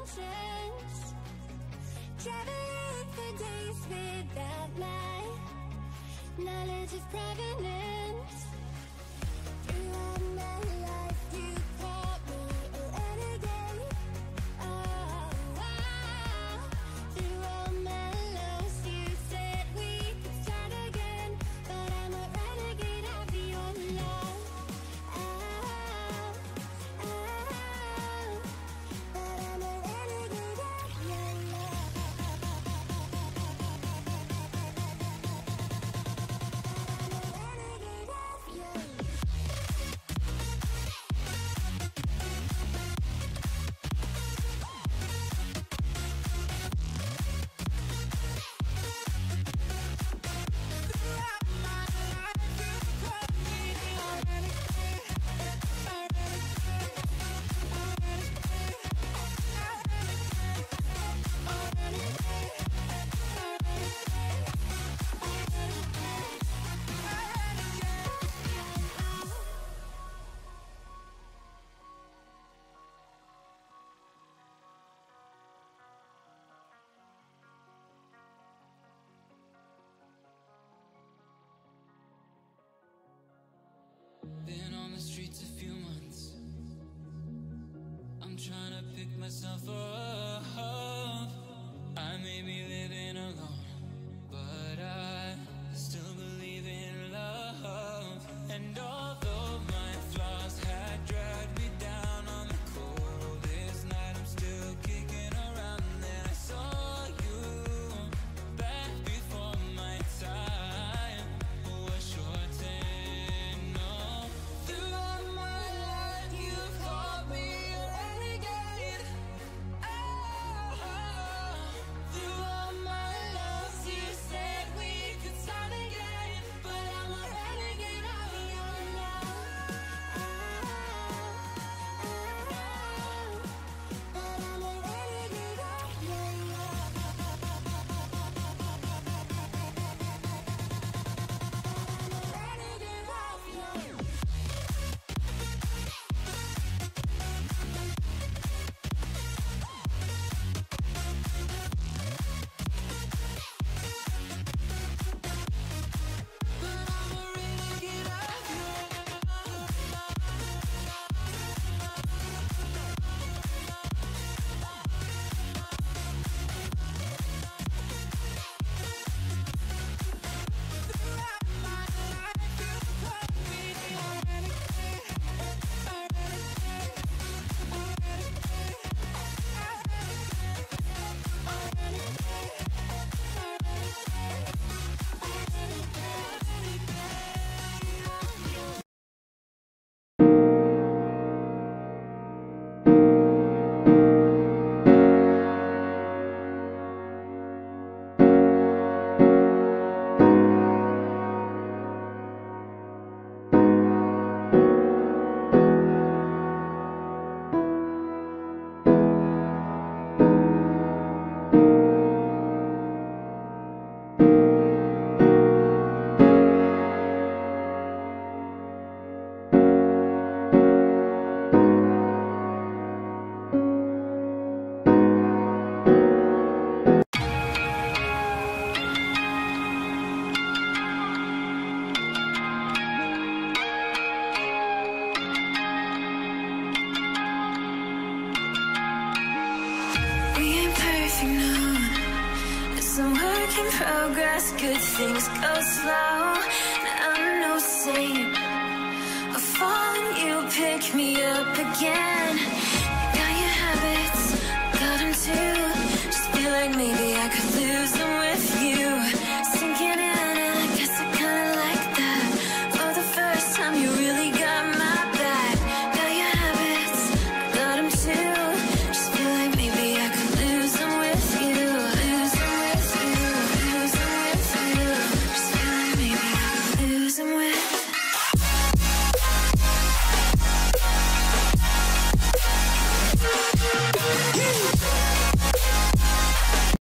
emotions, traveling for days without my knowledge of provenance. Throughout my life you called me a renegade. Oh, wow. Through all my lows you said we could start again, but I'm a renegade of your love. Oh, but I'm a renegade of your love. Been on the streets a few months. I'm trying to pick myself up. I may be living alone, but I still believe in love. And although my flaws had dragged me down on the coldest night, I'm still kicking around. Then I saw you back before my time was short and no. Throughout my life you called me a renegade. Through all my loves you said we could start again, but I'm a renegade of your love. But I'm a renegade of your love. Renegade of your love. But I'm a renegade of your We ain't perfect, no. It's a work in progress. Good things go slow. I'm no saint. I fall and you pick me up again.